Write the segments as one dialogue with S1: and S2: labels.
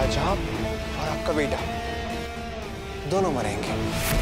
S1: आज आप और आपका बेटा दोनों मरेंगे।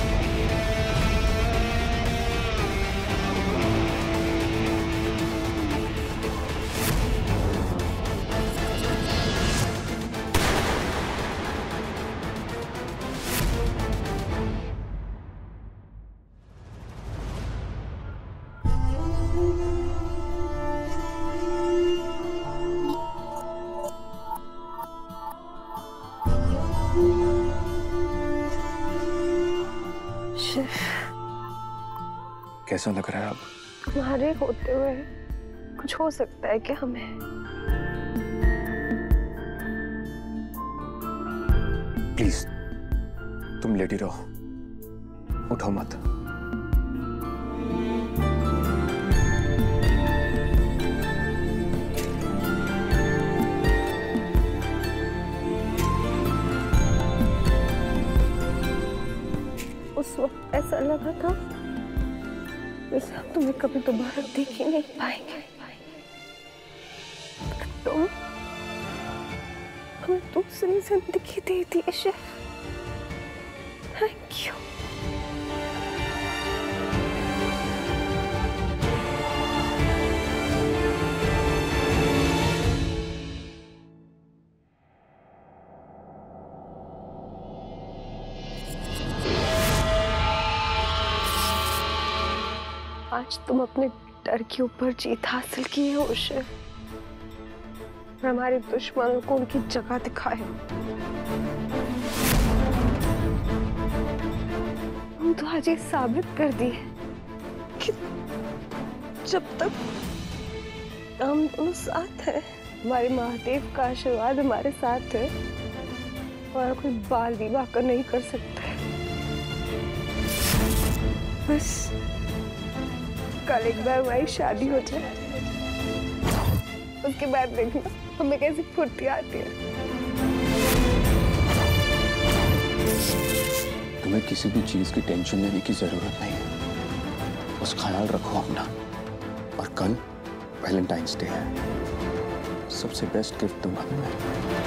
S1: कैसा लग रहा है अब?
S2: तुम्हारे होते हुए कुछ हो सकता है क्या हमें?
S1: प्लीज तुम लेटी रहो, उठो मत।
S2: उस वक्त ऐसा लगा था जैसे हम तुम्हें कभी दोबारा देख ही नहीं पाएंगे। तुम हमें दूसरी जिंदगी दे दी शिव। Thank you. आज तुम अपने डर के ऊपर जीत हासिल की है शिव, और हमारे दुश्मनों को उनकी जगह दिखाए। हम तो आज ये साबित कर दिए कि जब तक हम दोनों साथ हैं, हमारे महादेव का आशीर्वाद हमारे साथ है, और कोई बाल विवाह कर नहीं कर सकता है। बस कल एक बार हमारी शादी हो जाए, उसके बाद देखना हमें कैसी फुर्ती आती है।
S1: तुम्हें किसी भी चीज की टेंशन लेने की जरूरत नहीं है, बस ख्याल रखो अपना। और कल वैलेंटाइंस डे है, सबसे बेस्ट गिफ्ट दूंगा मैं।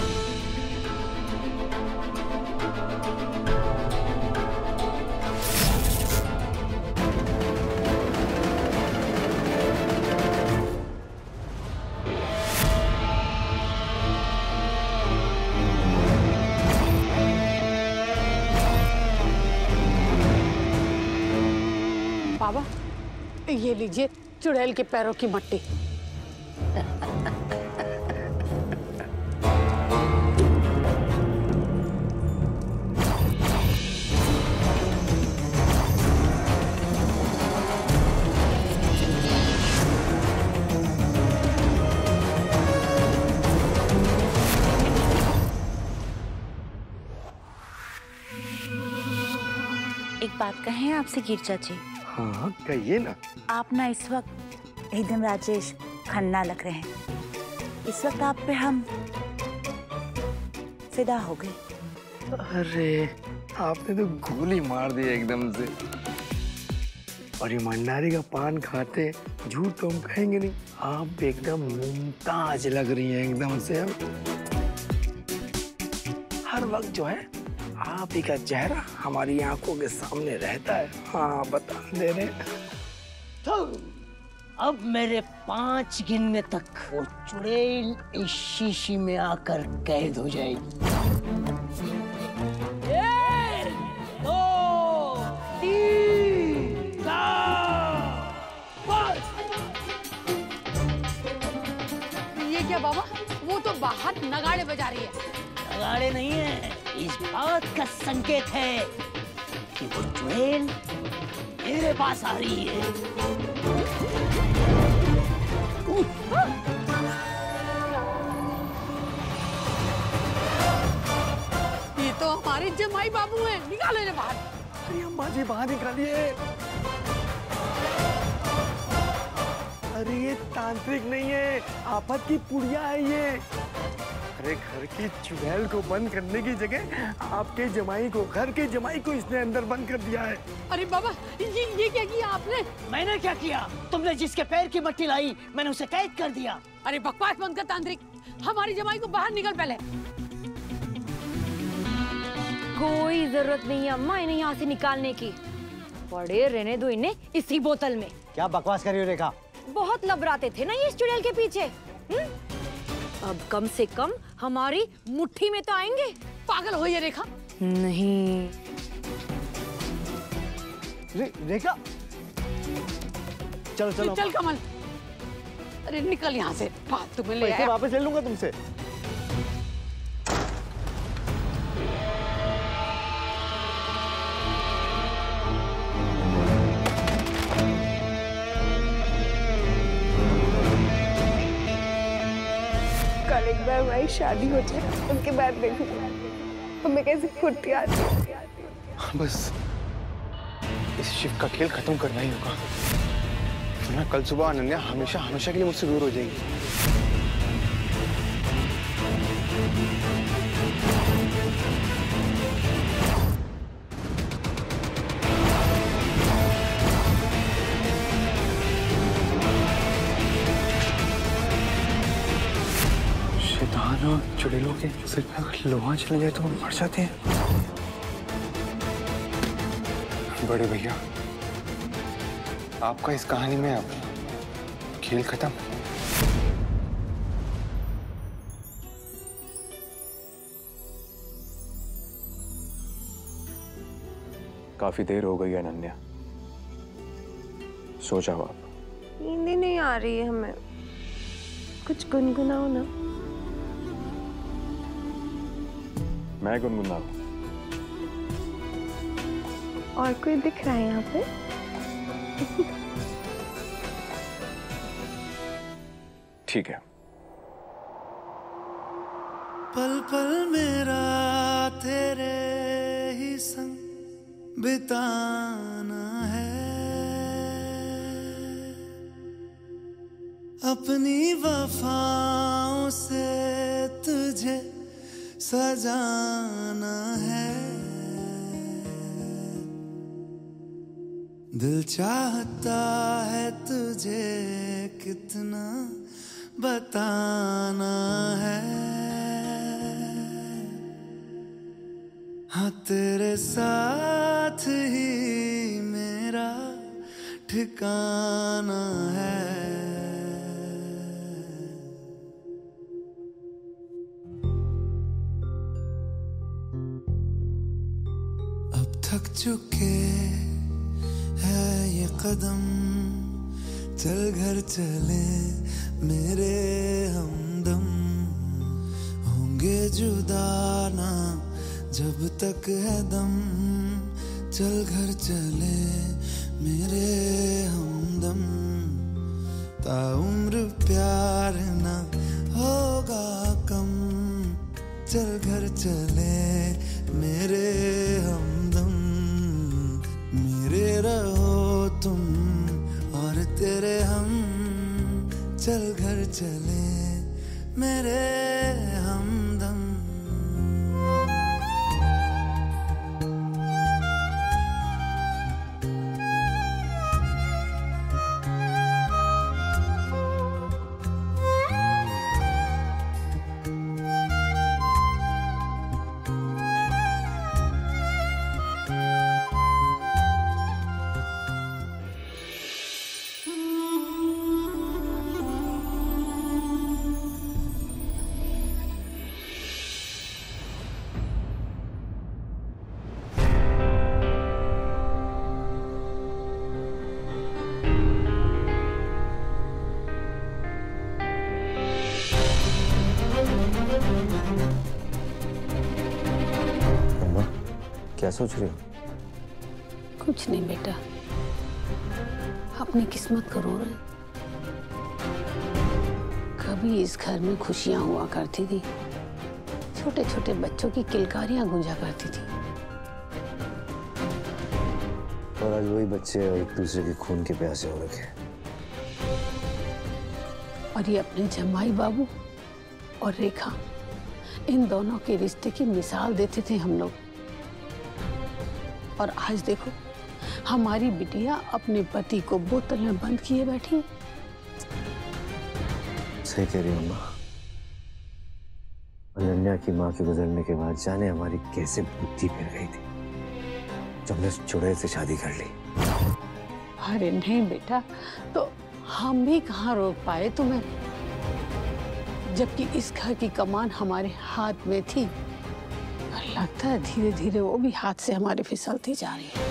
S3: बाबा ये लीजिए चुड़ैल के पैरों की मट्टी।
S4: एक बात कहें आपसे गिरजा जी?
S5: हाँ कहिए ना।
S4: आप ना इस वक्त एकदम राजेश खन्ना लग रहे हैं। इस वक्त आप पे हम फिदा हो गए।
S5: अरे आपने तो गोली मार दी एकदम से। और ईमानदारी का पान खाते झूठ तो हम कहेंगे नहीं, आप एकदम मुमताज लग रही हैं एकदम से। हर वक्त जो है आप ही का चेहरा हमारी आंखों के सामने रहता है। हाँ बता दे रहे।
S6: तो अब मेरे 5 गिनने तक वो चुड़ैल इस शीशी में आकर कैद हो जाएगी। 1, 2, 3, 4, 5।
S3: ये क्या बाबा? वो तो बाहर नगाड़े बजा रही है।
S6: नगाड़े नहीं है, इस बात का संकेत है कि वो चुड़ैल मेरे पास आ रही है।
S3: ये तो हमारे जमाई बाबू हैं, निकालो इन्हें बाहर।
S5: अरे अम्मा जी बाहर निकालिए। अरे ये तांत्रिक नहीं है, आफत की पुड़िया है ये। अरे घर की चुड़ैल को बंद करने की जगह आपके जमाई को, घर के जमाई को इसने अंदर बंद कर दिया है।
S3: अरे बाबा ये क्या किया आपने?
S6: मैंने क्या किया? तुमने जिसके पैर की मट्टी लाई मैंने उसे कैद कर दिया।
S3: अरे बकवास बंद कर तांत्रिक, हमारी जमाई को बाहर निकल पहले।
S7: कोई जरूरत नहीं है अम्मा इन्हें यहाँ से निकालने की। पड़े रहने दो इन्हें इसी बोतल में।
S8: क्या बकवास कर रही हो रेखा?
S7: बहुत लबराते थे ना ये इस चुड़ैल के पीछे। अब कम से कम हमारी मुट्ठी में तो आएंगे।
S3: पागल हो ये रेखा?
S7: नहीं
S8: रेखा चलो चलो
S3: चल कमल, अरे निकल यहाँ से, फालतू में ले
S8: पैसे
S3: आया।
S8: वापस ले लूंगा तुमसे।
S2: कल एक बार हमारी शादी हो जाए, उसके बाद देखूंगा हमें कैसे फुर्ती आती है।
S5: बस इस शिव का खेल खत्म करना ही होगा, वरना कल सुबह अनन्या हमेशा हमेशा के लिए मुझसे दूर हो जाएगी। शैतान और चुड़ैलों के सिर पे अगर लोहा चला जाए तो वो मर जाते हैं। बड़े भैया, आपका इस कहानी में अब खेल खत्म। काफी देर हो गई है अनन्या, सो जाओ आप।
S2: नींद ही नहीं आ रही है हमें, कुछ गुनगुनाओ ना।
S1: मैं गुनगुनाऊं?
S2: और कोई दिख रहा है यहाँ पे?
S1: ठीक है।
S9: पल पल मेरा तेरे ही संग बिताना है, अपनी वफाओं से तुझे सजाना है। दिल चाहता है तुझे कितना बताना है, हाँ तेरे साथ ही मेरा ठिकाना है। अब थक चुके है ये कदम, चल घर चले मेरे हमदम। होंगे जुदा ना जब तक है दम, चल घर चले मेरे हमदम। ताउम्र प्यार ना होगा कम, चल घर चले मेरे हमदम। मेरे रहो तुम और तेरे हम, चल घर चले मेरे हमदम।
S1: क्या सोच रही हो?
S3: कुछ नहीं बेटा, अपनी किस्मत को रो रहे। कभी इस घर में खुशियां हुआ करती थी, छोटे छोटे बच्चों की किलकारियां गूंजा करती थी,
S8: और आज वही बच्चे एक दूसरे के खून के प्यासे हो रखे।
S3: और ये अपने जमाई बाबू और रेखा, इन दोनों के रिश्ते की मिसाल देते थे हम लोग। और आज देखो, हमारी बिटिया अपने पति को बोतल में बंद किए बैठी।
S8: सही कह रही हो अम्मा, अनन्या की माँ के गुजरने के बाद जाने हमारी कैसे बुद्धि फिर गई थी जब हमने चुड़ैल से शादी कर ली।
S3: अरे नहीं बेटा, तो हम भी कहाँ रोक पाए तुम्हें, जबकि इस घर की कमान हमारे हाथ में थी। और लगता है धीरे धीरे वो भी हाथ से हमारे फिसलती जा रही है।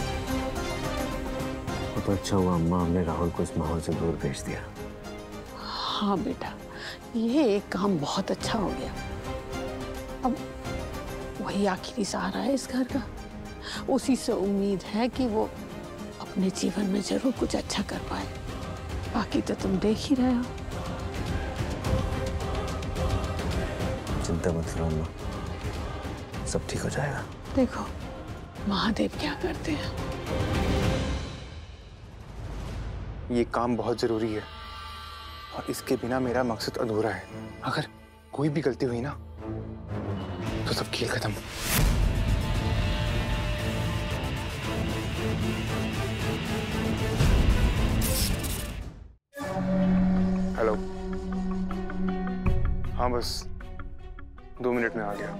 S8: तो अच्छा हुआ अम्मा हमने राहुल को इस माहौल से दूर भेज दिया।
S3: हाँ बेटा, ये एक काम बहुत अच्छा हो गया। अब वही आखिरी सहारा है इस घर का। उसी से उम्मीद है कि वो अपने जीवन में जरूर कुछ अच्छा कर पाए। बाकी तो तुम देख ही रहे हो।
S8: चिंता मत करो अम्मा, सब ठीक हो जाएगा।
S3: देखो महादेव क्या करते हैं।
S5: ये काम बहुत जरूरी है और इसके बिना मेरा मकसद अधूरा है। अगर कोई भी गलती हुई ना तो सब खेल खत्म। हेलो, हाँ बस 2 मिनट में आ गया।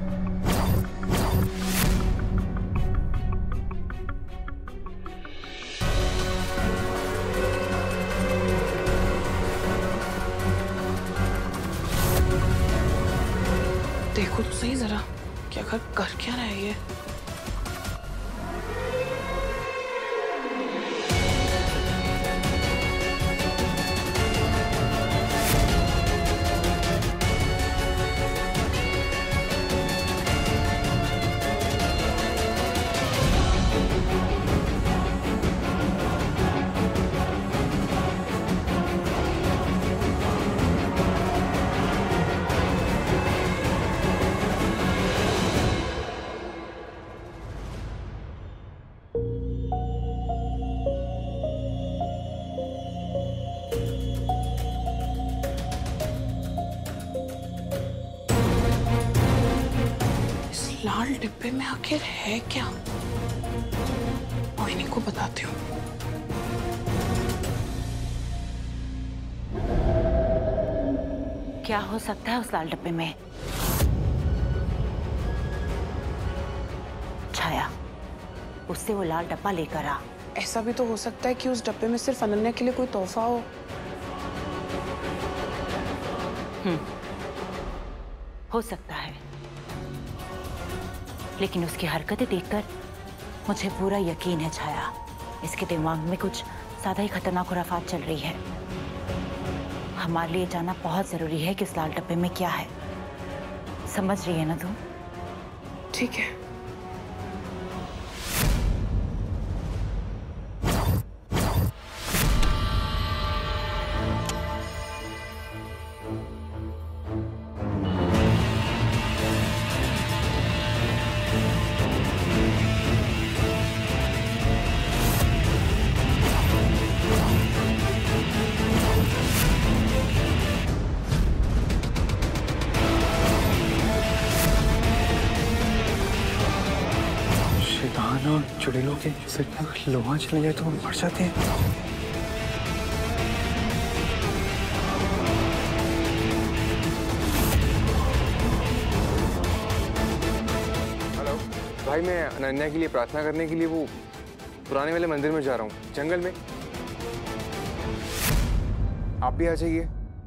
S10: देखो तो सही जरा, क्या कर क्या रहा है ये। लाल डिब्बे में आखिर है क्या? मोहिनी को बताती हूँ।
S4: क्या हो सकता है उस लाल डिब्बे में? छाया, उससे वो लाल डब्बा लेकर आ।
S10: ऐसा भी तो हो सकता है कि उस डब्बे में सिर्फ अनन्या के लिए कोई तोहफा हो।
S4: हो सकता है, लेकिन उसकी हरकतें देखकर मुझे पूरा यकीन है छाया, इसके दिमाग में कुछ ज्यादा ही खतरनाक खुराफात चल रही है। हमारे लिए जानना बहुत जरूरी है कि उस लाल डब्बे में क्या है। समझ रही है ना तुम?
S10: ठीक है।
S5: और चुड़ैलों के सिर पर लोहा चले जाए तो हम मर जाते हैं। हेलो भाई, मैं अनन्या के लिए प्रार्थना करने के लिए वो पुराने वाले मंदिर में जा रहा हूँ, जंगल में। आप भी आ जाइए।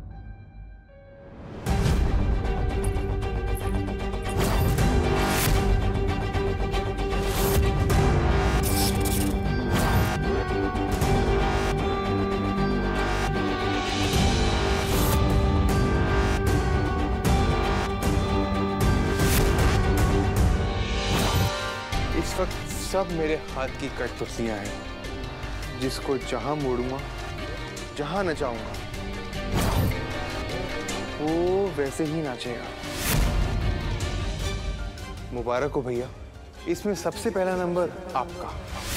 S5: इस वक्त सब मेरे हाथ की कठपुतलियां हैं, जिसको जहां मोड़ूंगा, जहां नचाऊंगा, वो वैसे ही नाचेगा। मुबारक हो भैया, इसमें सबसे पहला नंबर आपका।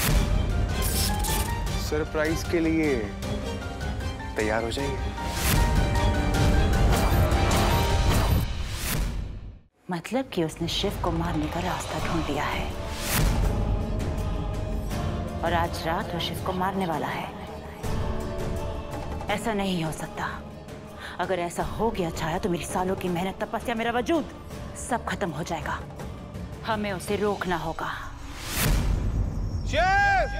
S5: सरप्राइज के लिए तैयार हो जाइए।
S4: मतलब कि उसने शिव को मारने का रास्ता ढूंढ लिया है और आज रात वो शिव को मारने वाला है। ऐसा नहीं हो सकता। अगर ऐसा हो गया छाया तो मेरी सालों की मेहनत, तपस्या, मेरा वजूद सब खत्म हो जाएगा। हमें उसे रोकना होगा।
S11: शेफ!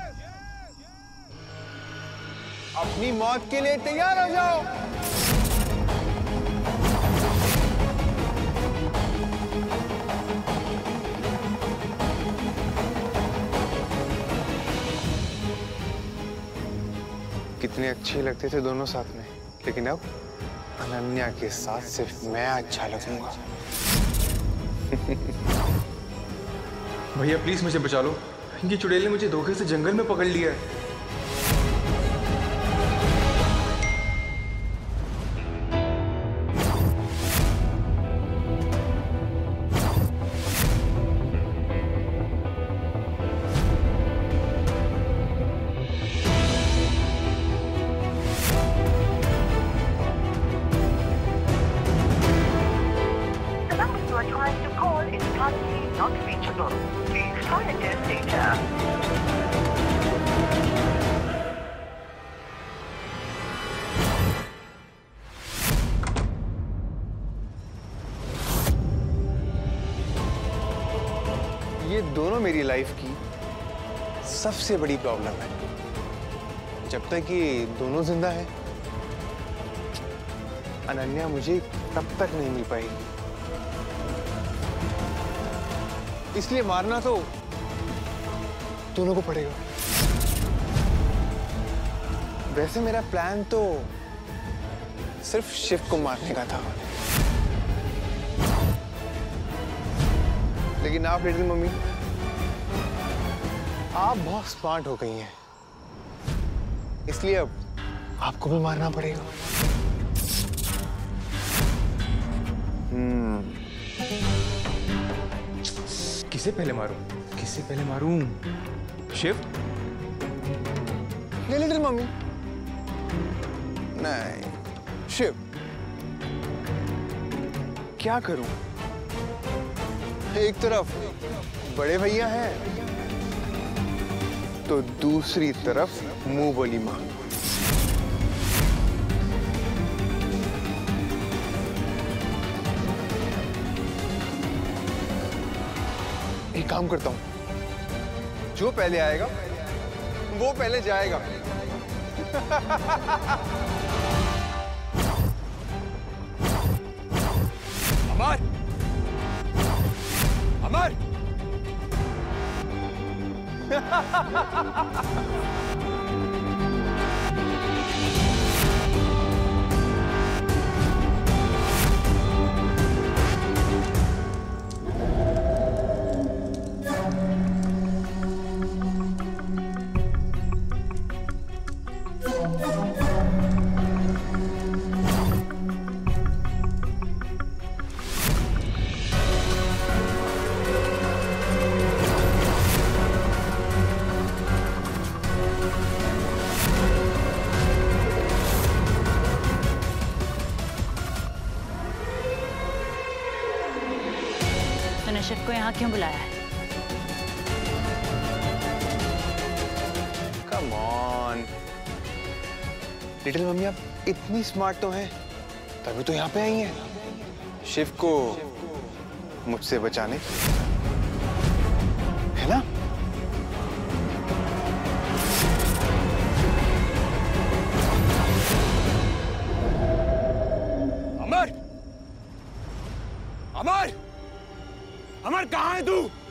S11: अपनी मौत के लिए तैयार हो जाओ। कितने अच्छे लगते थे दोनों साथ में, लेकिन अब अनन्या के साथ सिर्फ मैं अच्छा लगूंगा।
S12: भैया प्लीज मुझे बचा लो, इनकी चुड़ैल ने मुझे धोखे से जंगल में पकड़ लिया है।
S11: ये दोनों मेरी लाइफ की सबसे बड़ी प्रॉब्लम है। जब तक ये दोनों जिंदा है, अनन्या मुझे तब तक नहीं मिल पाएगी। इसलिए मारना तो दोनों को पड़ेगा। वैसे मेरा प्लान तो सिर्फ शिव को मारने का था, लेकिन आप लिटिल मम्मी, आप बहुत स्मार्ट हो गई हैं, इसलिए अब आपको भी मारना पड़ेगा।
S12: किसे पहले मारूं? किसे पहले मारूं? शिव?
S11: नहीं लिटिल मम्मी, नहीं शिव। क्या करूं? एक तरफ बड़े भैया हैं तो दूसरी तरफ मुंह बोली मां। एक काम करता हूं, जो पहले आएगा वो पहले जाएगा। अमर! अमर!
S4: तूने शिव को यहाँ क्यों बुलाया है?
S11: कम ऑन लिटिल मम्मी, आप इतनी स्मार्ट तो हैं, तभी तो यहाँ पे आई हैं शिव को मुझसे बचाने, है ना? अमर! अमर! अमर कहाँ है तू?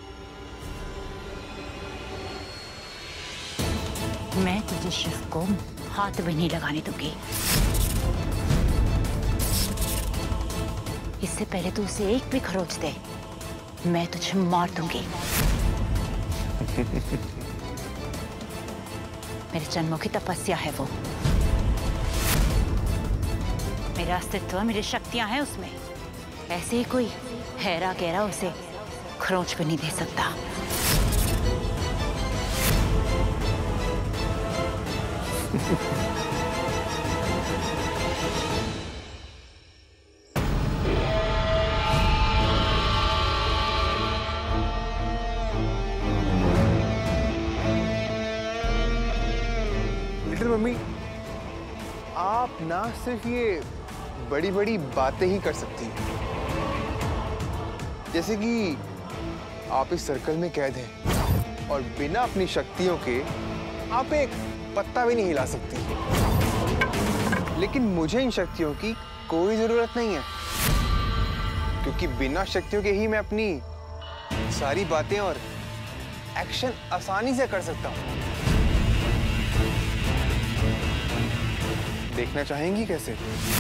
S4: मैं तुझे शिव को हाथ भी नहीं लगाने दूंगी। इससे पहले तू उसे एक भी खरोच दे, मैं तुझे मार दूंगी। मेरे जन्मों की तपस्या है वो, मेरा अस्तित्व, मेरी शक्तियां हैं उसमें। ऐसे ही कोई हैरा गहरा उसे खरोच भी नहीं दे सकता।
S11: लिटिल मम्मी, आप ना सिर्फ ये बड़ी बड़ी बातें ही कर सकती हैं। जैसे कि आप इस सर्कल में कैद हैं और बिना अपनी शक्तियों के आप एक पत्ता भी नहीं हिला सकती। लेकिन मुझे इन शक्तियों की कोई जरूरत नहीं है, क्योंकि बिना शक्तियों के ही मैं अपनी सारी बातें और एक्शन आसानी से कर सकता हूं। देखना चाहेंगी कैसे?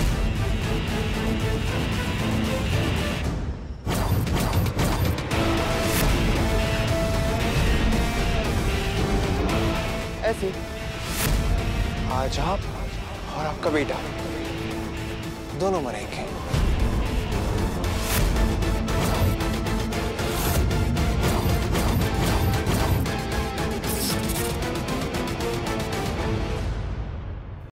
S11: ऐसे आज आप और आपका बेटा दोनों मरेंगे।